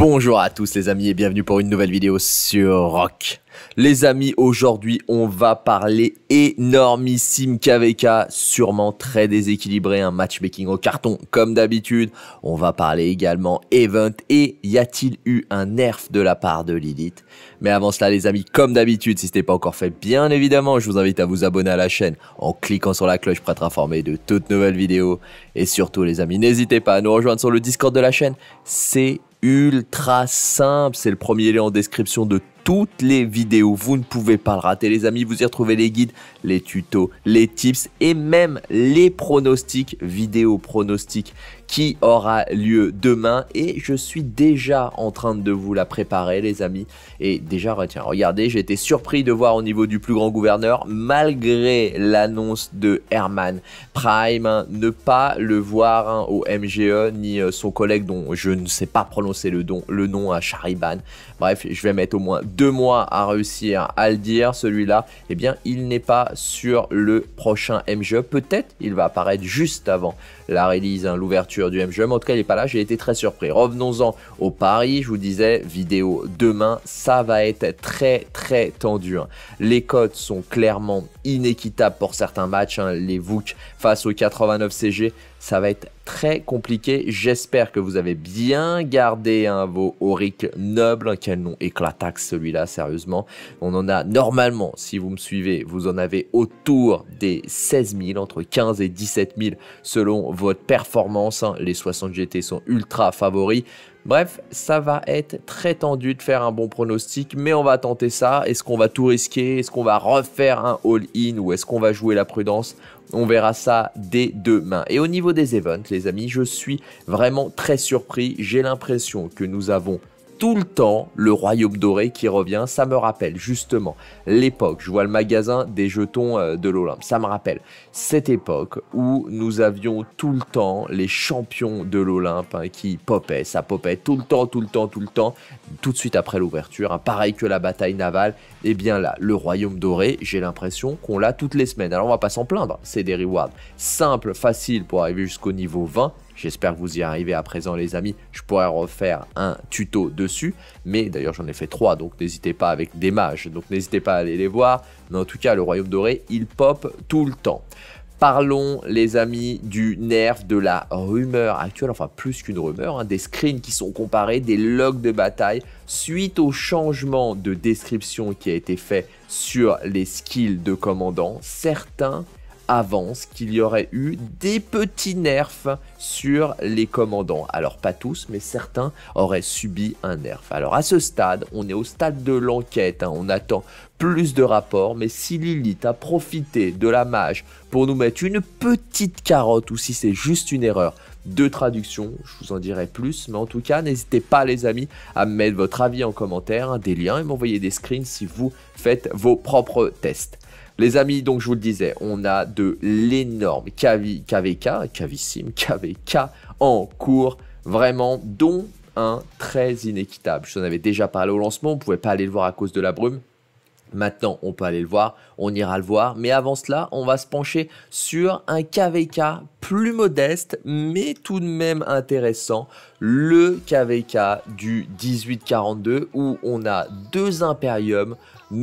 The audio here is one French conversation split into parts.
Bonjour à tous les amis et bienvenue pour une nouvelle vidéo sur Rock. Les amis, aujourd'hui on va parler énormissime KVK, sûrement très déséquilibré, un matchmaking au carton comme d'habitude. On va parler également Event et y a-t-il eu un nerf de la part de Lilith? Mais avant cela les amis, comme d'habitude, si ce n'est pas encore fait, bien évidemment, je vous invite à vous abonner à la chaîne en cliquant sur la cloche pour être informé de toutes nouvelles vidéos. Et surtout les amis, n'hésitez pas à nous rejoindre sur le Discord de la chaîne, c'est ultra simple, c'est le premier lien en description de toutes les vidéos, vous ne pouvez pas le rater les amis, vous y retrouvez les guides, les tutos, les tips et même les pronostics, vidéo pronostics qui aura lieu demain et je suis déjà en train de vous la préparer les amis et déjà tiens, regardez, j'ai été surpris de voir au niveau du plus grand gouverneur malgré l'annonce de Herman Prime, ne pas le voir au MGE ni son collègue dont je ne sais pas prononcer le nom à Chariban. Bref, je vais mettre au moins 2 mois à réussir à le dire, celui-là, eh bien, il n'est pas sur le prochain MGE. Peut-être il va apparaître juste avant la release, l'ouverture du MGE, mais en tout cas, il n'est pas là. J'ai été très surpris. Revenons-en au pari. Je vous disais, vidéo demain, ça va être très tendu. Les cotes sont clairement inéquitables pour certains matchs. Les VOOC face au 89 CG, ça va être très compliqué. J'espère que vous avez bien gardé vos Auric nobles. Quel nom éclataxe celui-là, sérieusement. On en a normalement, si vous me suivez, vous en avez autour des 16 000, entre 15 et 17 000 selon votre performance. Les 60 GT sont ultra favoris. Bref, ça va être très tendu de faire un bon pronostic, mais on va tenter ça. Est-ce qu'on va tout risquer? Est-ce qu'on va refaire un all-in ou est-ce qu'on va jouer la prudence? On verra ça dès demain. Et au niveau des events, les amis, je suis vraiment très surpris. J'ai l'impression que nous avons tout le temps le royaume doré qui revient. Ça me rappelle justement l'époque, je vois le magasin des jetons de l'Olympe, ça me rappelle cette époque où nous avions tout le temps les champions de l'Olympe qui popaient, ça popait tout le temps, tout de suite après l'ouverture, pareil que la bataille navale. Et bien là, le royaume doré, j'ai l'impression qu'on l'a toutes les semaines. Alors on va pas s'en plaindre, c'est des rewards simples, faciles pour arriver jusqu'au niveau 20. J'espère que vous y arrivez à présent les amis, je pourrais refaire un tuto dessus, mais d'ailleurs j'en ai fait 3, donc n'hésitez pas avec des mages, donc n'hésitez pas à aller les voir, mais en tout cas le royaume doré, il pop tout le temps. Parlons les amis du nerf de la rumeur actuelle, enfin plus qu'une rumeur, des screens qui sont comparés, des logs de bataille, suite au changement de description qui a été fait sur les skills de commandant, certains avance qu'il y aurait eu des petits nerfs sur les commandants. Alors pas tous, mais certains auraient subi un nerf. Alors à ce stade, on est au stade de l'enquête, on attend plus de rapports, mais si Lilith a profité de la mage pour nous mettre une petite carotte ou si c'est juste une erreur de traduction, je vous en dirai plus, mais en tout cas, n'hésitez pas les amis à me mettre votre avis en commentaire, des liens et m'envoyer des screens si vous faites vos propres tests. Les amis, donc je vous le disais, on a de l'énorme KVK, Kavissime, KVK en cours, vraiment, dont un très inéquitable. Je vous en avais déjà parlé au lancement, on ne pouvait pas aller le voir à cause de la brume. Maintenant, on peut aller le voir, on ira le voir. Mais avant cela, on va se pencher sur un KVK plus modeste, mais tout de même intéressant. Le KVK du 1842, où on a 2 Imperiums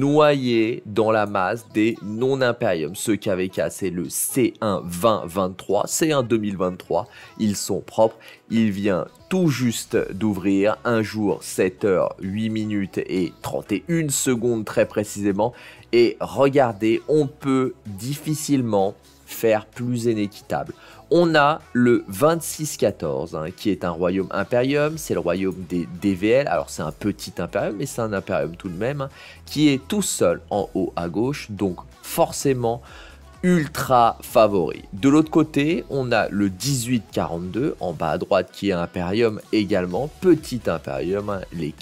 noyés dans la masse des non-Imperiums. Ce KVK, c'est le C1 2023, C1 2023. Ils sont propres. Il vient tout juste d'ouvrir, un jour, 7 h 8 minutes et 31 secondes très précisément. Et regardez, on peut difficilement faire plus inéquitable. On a le 2614 qui est un royaume Imperium, c'est le royaume des DVL, alors c'est un petit Imperium mais c'est un Imperium tout de même, qui est tout seul en haut à gauche, donc forcément ultra favori. De l'autre côté, on a le 1842 en bas à droite qui est un Imperium également, petit Imperium, les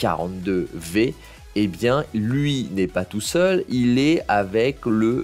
42V. Eh bien, lui n'est pas tout seul, il est avec le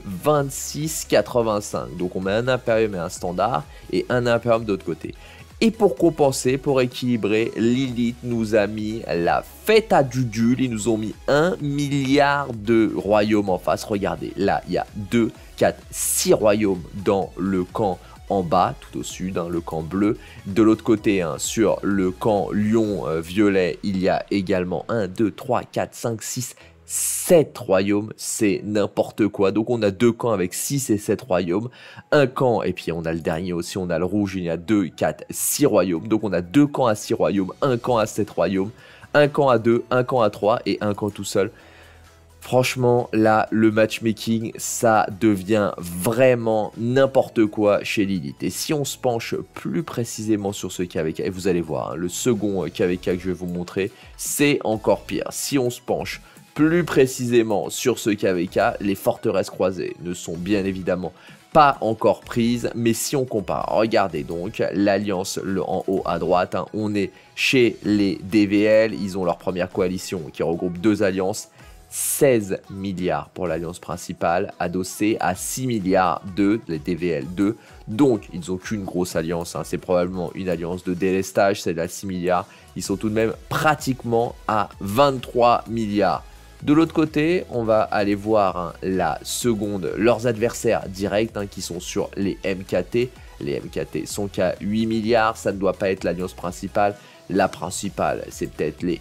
2685. Donc, on met un Imperium et un standard, et un Imperium de l'autre côté. Et pour compenser, pour équilibrer, Lilith nous a mis la fête à Dudul. Ils nous ont mis 1 milliard de royaumes en face. Regardez, là, il y a 2, 4, 6 royaumes dans le camp en bas, tout au sud, le camp bleu. De l'autre côté, sur le camp lion-violet, il y a également 1, 2, 3, 4, 5, 6, 7 royaumes, c'est n'importe quoi. Donc on a 2 camps avec 6 et 7 royaumes. Un camp, et puis on a le dernier aussi, on a le rouge, il y a 2, 4, 6 royaumes. Donc on a 2 camps à 6 royaumes, un camp à 7 royaumes, un camp à 2, un camp à 3 et un camp tout seul. Franchement, là, le matchmaking, ça devient vraiment n'importe quoi chez Lilith. Et si on se penche plus précisément sur ce KVK, et vous allez voir, le second KVK que je vais vous montrer, c'est encore pire. Si on se penche plus précisément sur ce KVK, les forteresses croisées ne sont bien évidemment pas encore prises, mais si on compare, regardez donc l'alliance en haut à droite, on est chez les DVL, ils ont leur première coalition qui regroupe 2 alliances, 16 milliards pour l'alliance principale, adossée à 6 milliards de les DVL2. Donc, ils n'ont qu'une grosse alliance. C'est probablement une alliance de délestage, c'est à 6 milliards. Ils sont tout de même pratiquement à 23 milliards. De l'autre côté, on va aller voir la seconde, leurs adversaires directs qui sont sur les MKT. Les MKT sont qu'à 8 milliards, ça ne doit pas être l'alliance principale. La principale, c'est peut-être les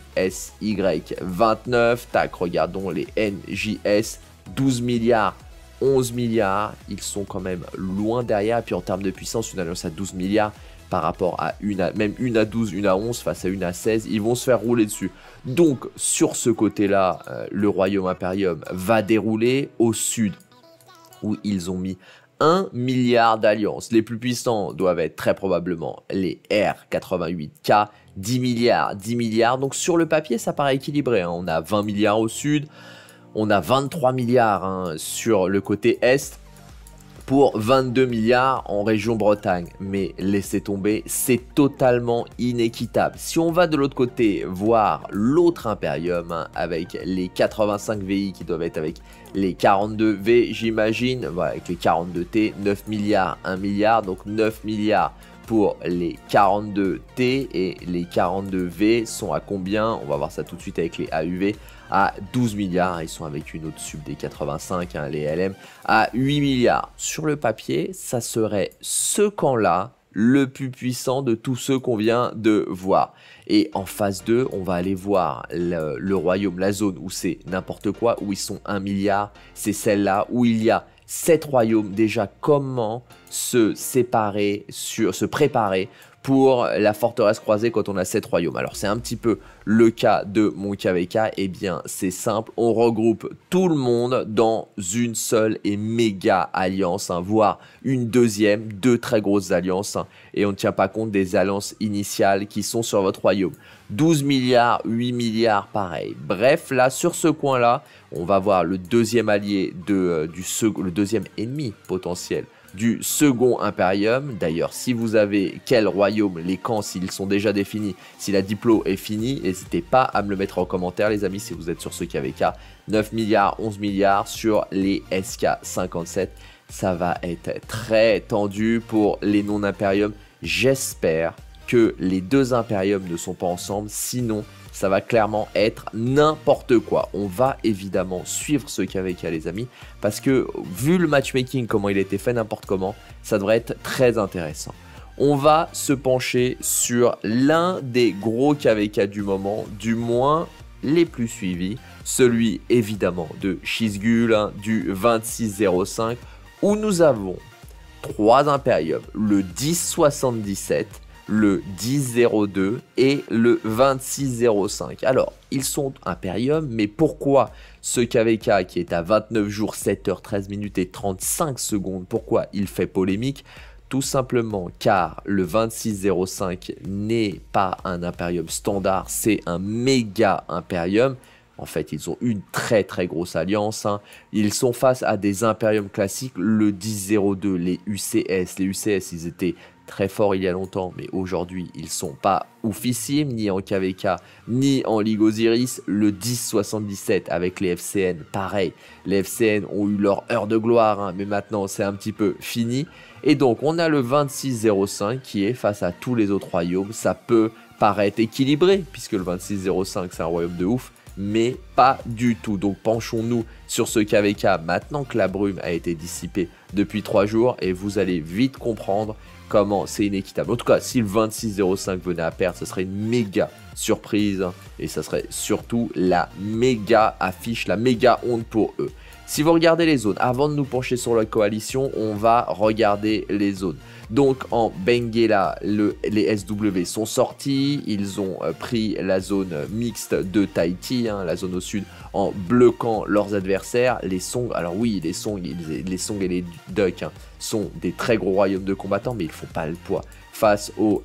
SY29. Tac, regardons les NJS, 12 milliards, 11 milliards. Ils sont quand même loin derrière. Et puis en termes de puissance, une alliance à 12 milliards par rapport à même une à 12, une à 11 face à une à 16, ils vont se faire rouler dessus. Donc sur ce côté-là, le Royaume Imperium va dérouler au sud où ils ont mis 1 milliard d'alliances. Les plus puissants doivent être très probablement les R88K, 10 milliards. Donc sur le papier, ça paraît équilibré. On a 20 milliards au sud, on a 23 milliards sur le côté est, pour 22 milliards en région Bretagne. Mais laissez tomber, c'est totalement inéquitable. Si on va de l'autre côté voir l'autre Imperium avec les 85 VI qui doivent être avec les 42 V, j'imagine, voilà, avec les 42 T, 9 milliards, 1 milliard, donc 9 milliards pour les 42 T et les 42 V sont à combien? On va voir ça tout de suite avec les AUV. À 12 milliards, ils sont avec une autre sub des 85, les LM, à 8 milliards. Sur le papier, ça serait ce camp-là, le plus puissant de tous ceux qu'on vient de voir. Et en phase 2, on va aller voir le royaume, la zone où c'est n'importe quoi, où ils sont 1 milliard, c'est celle-là où il y a 7 royaumes. Déjà, comment se préparer pour la forteresse croisée quand on a 7 royaumes. Alors c'est un petit peu le cas de mon KVK, et bien c'est simple, on regroupe tout le monde dans une seule et méga alliance, voire une deuxième, 2 très grosses alliances, et on ne tient pas compte des alliances initiales qui sont sur votre royaume. 12 milliards, 8 milliards, pareil. Bref, là, sur ce coin-là, on va voir le deuxième allié le deuxième ennemi potentiel du second Imperium. D'ailleurs, si vous avez quel royaume, les camps, s'ils sont déjà définis, si la diplo est finie, n'hésitez pas à me le mettre en commentaire, les amis, si vous êtes sur ce KVK. 9 milliards, 11 milliards sur les SK57. Ça va être très tendu pour les non-Imperium. J'espère que les deux Imperiums ne sont pas ensemble, sinon ça va clairement être n'importe quoi. On va évidemment suivre ce KVK, les amis, parce que vu le matchmaking, comment il a été fait n'importe comment, ça devrait être très intéressant. On va se pencher sur l'un des gros KVK du moment, du moins les plus suivis, celui évidemment de Shizgul, du 2605, où nous avons 3 Imperiums, le 1077, le 1002 et le 2605. Alors, ils sont Imperium, mais pourquoi ce KVK qui est à 29 jours, 7 heures, 13 minutes et 35 secondes, pourquoi il fait polémique? Tout simplement car le 2605 n'est pas un Imperium standard, c'est un méga Imperium. En fait, ils ont une très grosse alliance. Ils sont face à des Imperium classiques, le 1002, les UCS. Les UCS, ils étaient très forts il y a longtemps, mais aujourd'hui, ils sont pas oufissimes, ni en KVK, ni en Ligue Osiris. Le 1077 avec les FCN, pareil. Les FCN ont eu leur heure de gloire, mais maintenant, c'est un petit peu fini. Et donc, on a le 2605 qui est face à tous les autres royaumes. Ça peut paraître équilibré, puisque le 2605, c'est un royaume de ouf. mais pas du tout. Donc penchons-nous sur ce KVK maintenant que la brume a été dissipée depuis 3 jours et vous allez vite comprendre comment c'est inéquitable. En tout cas, si le 26,05 venait à perdre, ce serait une méga surprise et ça serait surtout la méga affiche, la méga honte pour eux. Si vous regardez les zones, avant de nous pencher sur la coalition, on va regarder les zones. Donc en Benguela, les SW sont sortis, ils ont pris la zone mixte de Tahiti, la zone au sud, en bloquant leurs adversaires. Les Song, alors oui, les Song et les Ducks sont des très gros royaumes de combattants, mais ils font pas le poids face aux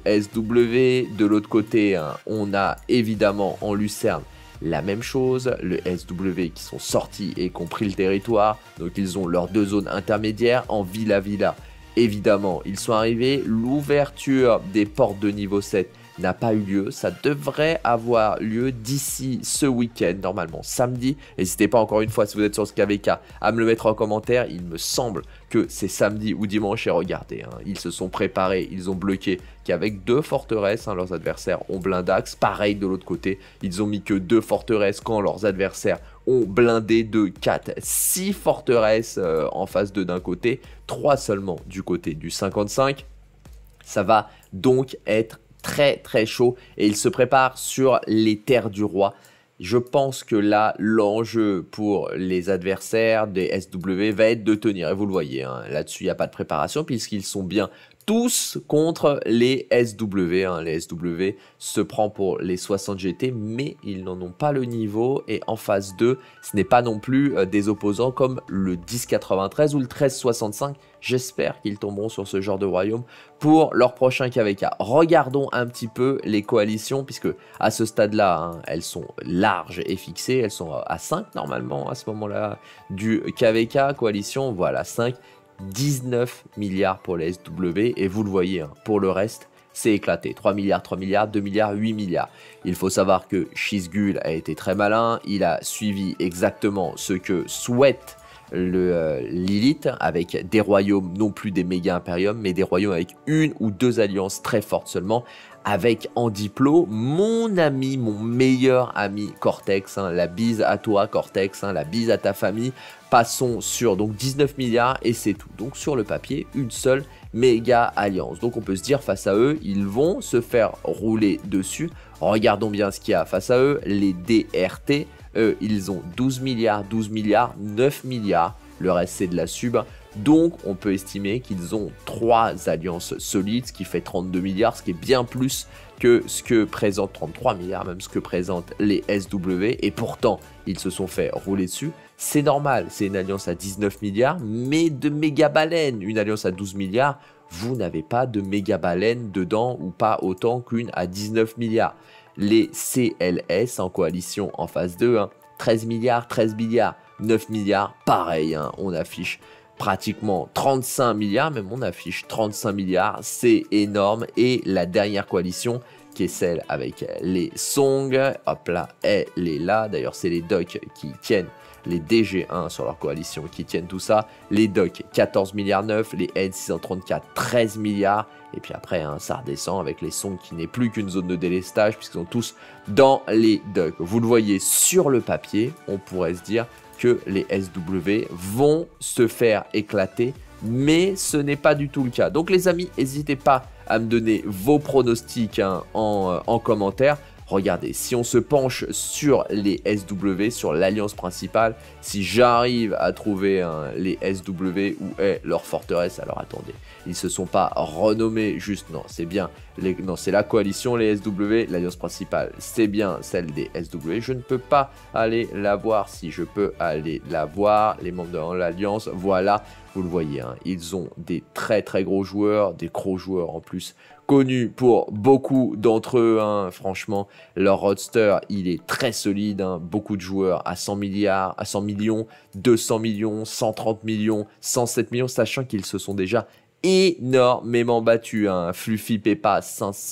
SW. De l'autre côté, on a évidemment en Lucerne la même chose, le SW qui sont sortis et qui ont pris le territoire, donc ils ont leurs 2 zones intermédiaires. En Villa Villa, évidemment, ils sont arrivés, l'ouverture des portes de niveau 7 n'a pas eu lieu, ça devrait avoir lieu d'ici ce week-end, normalement samedi. N'hésitez pas encore une fois, si vous êtes sur ce KVK, à me le mettre en commentaire. Il me semble que c'est samedi ou dimanche, et regardez, ils se sont préparés, ils ont bloqué qu'avec 2 forteresses, leurs adversaires ont blindax. Pareil de l'autre côté, ils ont mis que 2 forteresses quand leurs adversaires ont blindé de 4, 6 forteresses en phase 2 d'un côté, 3 seulement du côté du 55. Ça va donc être très chaud et il se prépare sur les terres du roi. Je pense que là, l'enjeu pour les adversaires des SW va être de tenir. Et vous le voyez, là-dessus, il n'y a pas de préparation puisqu'ils sont bien tous contre les SW. Les SW se prend pour les 60 GT, mais ils n'en ont pas le niveau. Et en phase 2, ce n'est pas non plus des opposants comme le 1093 ou le 1365. J'espère qu'ils tomberont sur ce genre de royaume pour leur prochain KVK. Regardons un petit peu les coalitions, puisque à ce stade-là, elles sont larges et fixées. Elles sont à 5 normalement à ce moment-là du KVK. Coalition, voilà, 5. 19 milliards pour les SW et vous le voyez, pour le reste, c'est éclaté. 3 milliards, 3 milliards, 2 milliards, 8 milliards. Il faut savoir que Shizgul a été très malin, il a suivi exactement ce que souhaite le Lilith, avec des royaumes, non plus des méga impériums, mais des royaumes avec 1 ou 2 alliances très fortes seulement, avec en diplo mon ami, mon meilleur ami Cortex, la bise à toi Cortex, la bise à ta famille. Passons sur donc 19 milliards et c'est tout. Donc sur le papier, une seule méga alliance. Donc on peut se dire face à eux, ils vont se faire rouler dessus. Regardons bien ce qu'il y a face à eux, les DRT. Eux, ils ont 12 milliards, 12 milliards, 9 milliards. Le reste, c'est de la sub. Donc, on peut estimer qu'ils ont 3 alliances solides, ce qui fait 32 milliards, ce qui est bien plus que ce que présente 33 milliards, même ce que présentent les SW. Et pourtant, ils se sont fait rouler dessus. C'est normal, c'est une alliance à 19 milliards, mais de méga baleines. Une alliance à 12 milliards, vous n'avez pas de méga baleines dedans, ou pas autant qu'une à 19 milliards. Les CLS en coalition en phase 2, 13 milliards, 13 milliards, 9 milliards, pareil, on affiche pratiquement 35 milliards, même on affiche 35 milliards, c'est énorme. Et la dernière coalition, qui est celle avec les Song, hop là, elle est là, d'ailleurs c'est les Ducks qui tiennent, les DG1 sur leur coalition qui tiennent tout ça, les Ducks 14 milliards 9, les N634 13 milliards, et puis après ça redescend avec les Song qui n'est plus qu'une zone de délestage puisqu'ils sont tous dans les Ducks. Vous le voyez sur le papier, on pourrait se dire que les SW vont se faire éclater, mais ce n'est pas du tout le cas. Donc les amis, n'hésitez pas à me donner vos pronostics en commentaire. Regardez, si on se penche sur les SW, sur l'alliance principale, si j'arrive à trouver les SW où est leur forteresse, alors attendez, ils se sont pas renommés juste, non, c'est bien, non, c'est la coalition, les SW, l'alliance principale, c'est bien celle des SW, je ne peux pas aller la voir, si je peux aller la voir, les membres de l'alliance, voilà, vous le voyez, ils ont des très gros joueurs, des gros joueurs en plus, connus pour beaucoup d'entre eux, franchement, leur roster, il est très solide, beaucoup de joueurs à 100 milliards, à 100 millions, 200 millions, 130 millions, 107 millions, sachant qu'ils se sont déjà énormément battus, Fluffy Peppa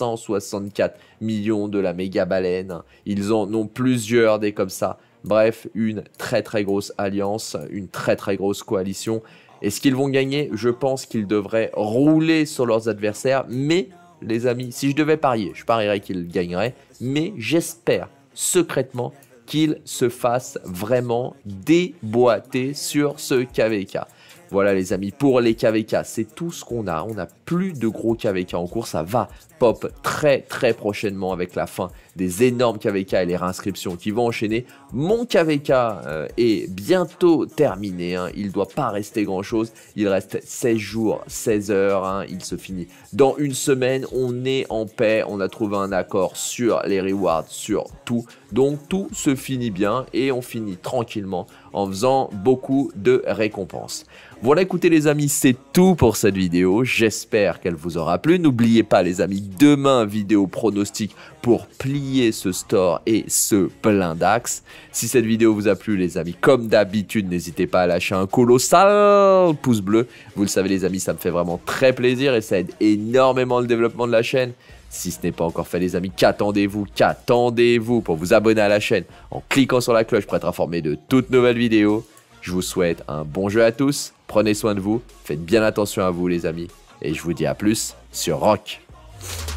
564 millions de la méga baleine, ils en ont plusieurs des comme ça, bref, une très grosse alliance, une très grosse coalition. Est-ce qu'ils vont gagner? Je pense qu'ils devraient rouler sur leurs adversaires, mais les amis, si je devais parier, je parierais qu'ils gagneraient, mais j'espère secrètement qu'il se fasse vraiment déboîter sur ce KVK. Voilà les amis, pour les KVK, c'est tout ce qu'on a. On n'a plus de gros KVK en cours, ça va pop très prochainement avec la fin des énormes KVK et les réinscriptions qui vont enchaîner. Mon KVK est bientôt terminé, hein. Il ne doit pas rester grand chose, il reste 16 jours, 16 heures, hein. Il se finit dans une semaine, on est en paix, on a trouvé un accord sur les rewards, sur tout. Donc tout se finit bien et on finit tranquillement en faisant beaucoup de récompenses. Voilà, écoutez les amis, c'est tout pour cette vidéo. J'espère qu'elle vous aura plu. N'oubliez pas les amis, demain vidéo pronostic pour plier ce store et ce plein d'axes. Si cette vidéo vous a plu les amis, comme d'habitude, n'hésitez pas à lâcher un colossal pouce bleu. Vous le savez les amis, ça me fait vraiment très plaisir et ça aide énormément le développement de la chaîne. Si ce n'est pas encore fait les amis, qu'attendez-vous pour vous abonner à la chaîne en cliquant sur la cloche pour être informé de toutes nouvelles vidéos. Je vous souhaite un bon jeu à tous, prenez soin de vous, faites bien attention à vous les amis, et je vous dis à plus sur Rock.